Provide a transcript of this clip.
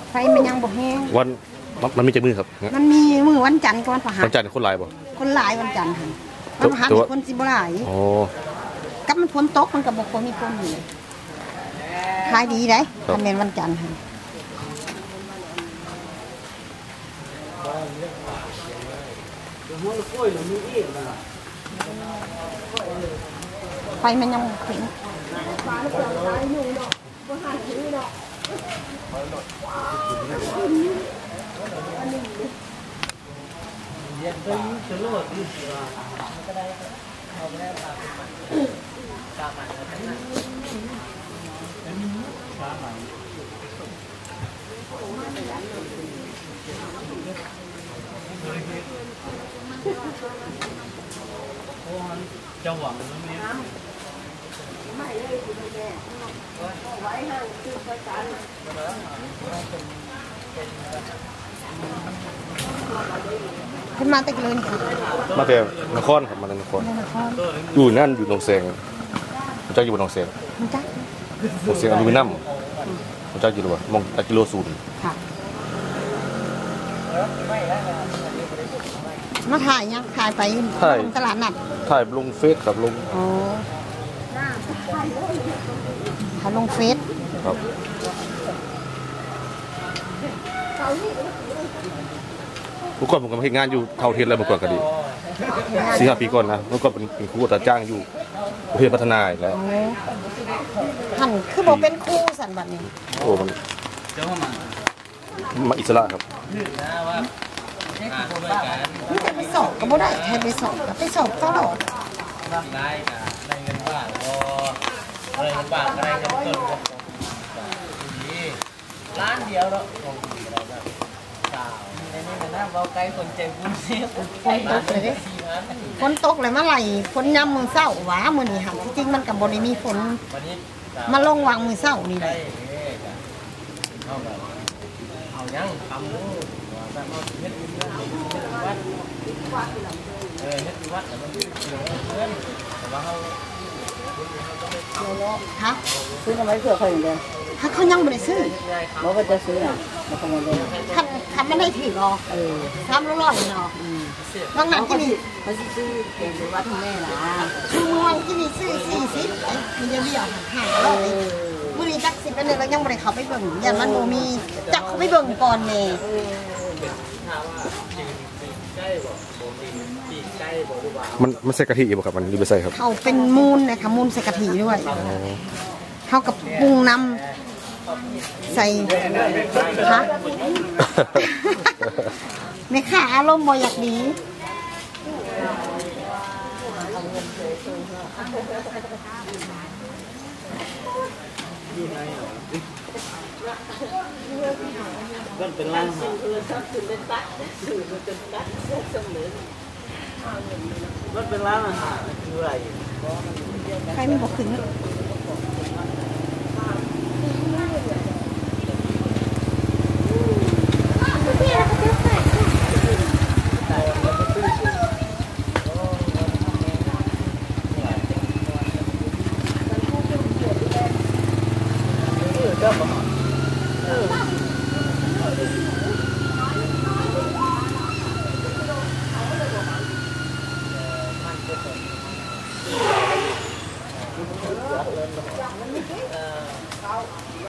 ไฟมันยังบ่แห้งวันมันมีจักมือครับมันมีมือวันจันทร์กับวันพฤหัสวันจันทร์คนหลายบ่คนหลายวันจันทร์วันพฤหัสคนสิบ่หลายอ๋อกับมันฝนตกมันก็บ่ค่อยมีคนอยู่ขายดีได้ถ้าแม่นวันจันทร์ไฟมันยังถึงจังหวะมันไม่ขึ้นมาแต่เลยค่ะมาแต่นครครับมาแต่นครอยู่นั่นอยู่หนองแสงผมจะอยู่บนหนองแสงมันจักหนองแสงอลูมิเนียมผมจะอยู่หรือเปล่ามองกิโลศูนย์ค่ะมาถ่ายยังถ่ายไปตลาดนัดถ่ายลงเฟซครับลงอ๋อถ่ายลงเฟซครับเมื่อก่อนผมก็มาเฮ็ดงานอยู่เท่าเทียนแล้วเมื่อก่อนก็ดี4-5 ปีก่อนนะเมื่อก่อนเป็นครูอัตราจ้างอยู่ประเทศพัฒนาแล้วท่านคือบอกเป็นครูสันบัดนี้โอ้มันอิสระครับนี่จะไปสอบก็บ่ได้ใครไปสอบก็ไปสอบตลอดได้ค่ะได้เงินบาทก็ได้เงินบาทก็ได้เงินต้นก็ดีร้านเดียวแล้วของอะไรแบบสาวในนี้มันน่าเบาไกลคนใจบุญเสียคนตกเลยฝนตกเลยเมื่อไหร่ฝนย้ำมือเศร้าหวามือนี่ค่ะจริงมันกับบริมีฝนมาลงวางมือเศร้านี่เลยเอายังทำนู่นแต่เราเฮ็ดวัดเฮ็ดวัดแต่มันเพื่อนแต่ว่าเขาฮะซื้อทำไมเพื่อใครอย่างเดียวถ้าเขายังไม่ได้ซื้อบอกว่าจะซื้ออ่ะมาทำอะไรทำไม่ได้ถือหรอทำร้อยเนาะบางนั้นที่นี่เขาซื้อเก่งหรือว่าทั้งแม่ล่ะช่วงที่นี่ซื้อ40มีเดียว500มื้อนี้จัก10เป็นแล้วยังไม่ได้เข้าไปเบิ่งอย่างมันบ่มีจักเข้าไปเบิ่งก่อนแน่มันใส่กะทิบ่ครับมันหรือไม่ใส่ครับเขาเป็นมูลนะคะมูลใส่กะทิด้วยเขากับปรุงน้ำใส่ค่ะในขาอารมณ์บ่อยากดีมันเป็นร้านมันเป็นร้านอาหารคืออะไรใครไม่บอกถึง